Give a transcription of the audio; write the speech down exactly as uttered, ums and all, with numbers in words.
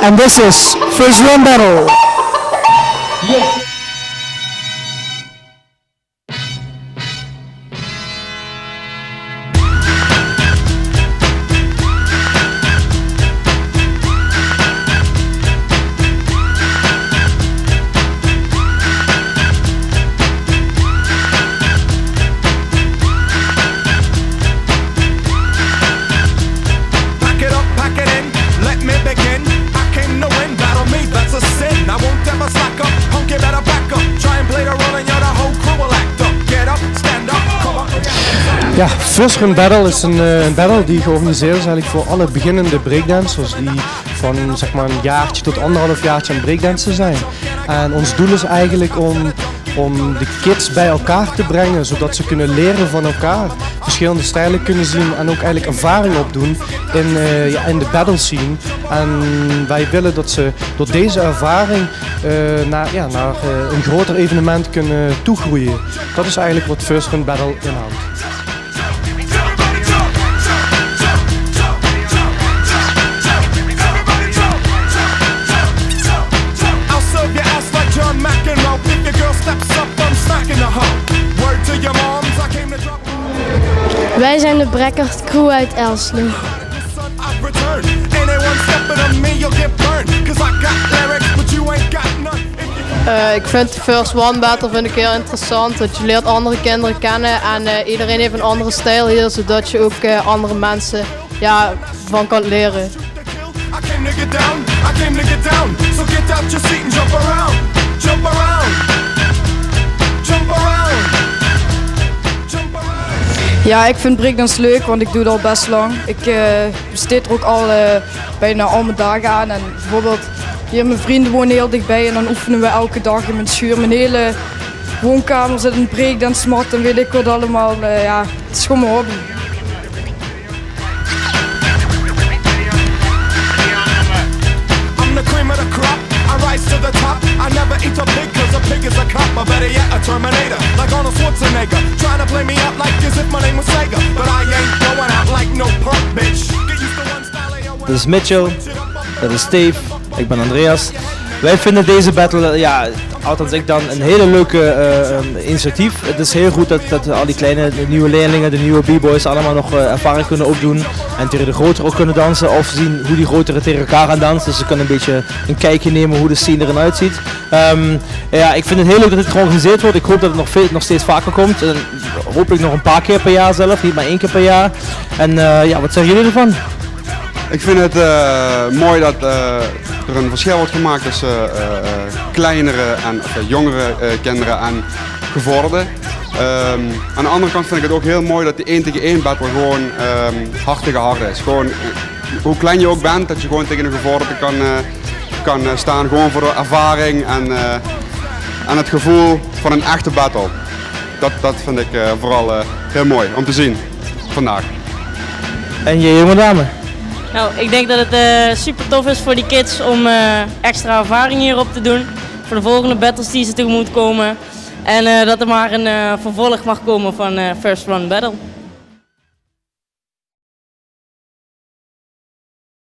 And this is First Run Battle. Yes. Ja, First Run Battle is een, uh, een battle die georganiseerd is eigenlijk voor alle beginnende breakdancers die van zeg maar een jaartje tot anderhalf jaartje aan breakdansen zijn. En ons doel is eigenlijk om, om de kids bij elkaar te brengen, zodat ze kunnen leren van elkaar, verschillende stijlen kunnen zien en ook eigenlijk ervaring opdoen in, uh, ja, in de battle scene. En wij willen dat ze door deze ervaring uh, naar, ja, naar uh, een groter evenement kunnen toegroeien. Dat is eigenlijk wat First Run Battle inhoudt. Wij zijn de Brekkert Crew uit Elslo. Uh, ik vind de First One Battle vind ik heel interessant, want je leert andere kinderen kennen en uh, iedereen heeft een andere stijl hier, zodat je ook uh, andere mensen ja, van kan leren. Ja, ik vind breakdance leuk, want ik doe het al best lang. Ik uh, besteed er ook al uh, bijna al mijn dagen aan. En bijvoorbeeld hier mijn vrienden wonen heel dichtbij en dan oefenen we elke dag in mijn schuur. Mijn hele woonkamer zit een breakdance mat en weet ik wat allemaal. Uh, ja, het is gewoon mijn hobby. I never eat a pig cause a pig is a cop, or better yet a Terminator, like Arnold Schwarzenegger, trying to play me out like as if my name was Sega, but I ain't going out like no punk bitch. Get used to one style. Dat is Mitchell, dat is Steve, ik ben Andreas. Wij vinden deze battle, ja, althans ik dan, een hele leuke uh, initiatief. Het is heel goed dat, dat al die kleine de nieuwe leerlingen, de nieuwe b-boys allemaal nog uh, ervaring kunnen opdoen. En tegen de grotere ook kunnen dansen of zien hoe die grotere tegen elkaar gaan dansen. Dus ze kunnen een beetje een kijkje nemen hoe de scene erin uitziet. Um, ja, ik vind het heel leuk dat dit georganiseerd wordt. Ik hoop dat het nog, veel, nog steeds vaker komt. En hopelijk nog een paar keer per jaar zelf, niet maar één keer per jaar. En uh, ja, wat zeggen jullie ervan? Ik vind het uh, mooi dat uh, er een verschil wordt gemaakt tussen uh, uh, kleinere en uh, jongere uh, kinderen en gevorderden. Um, aan de andere kant vind ik het ook heel mooi dat die één tegen één battle gewoon um, hard tegen hard is. Gewoon, uh, hoe klein je ook bent, dat je gewoon tegen een gevorderde kan, uh, kan uh, staan, gewoon voor de ervaring en, uh, en het gevoel van een echte battle. Dat, dat vind ik uh, vooral uh, heel mooi om te zien vandaag. En je jonge dame? Nou, ik denk dat het uh, super tof is voor die kids om uh, extra ervaring hierop te doen. Voor de volgende battles die ze tegemoet komen. En uh, dat er maar een uh, vervolg mag komen van uh, First Run Battle.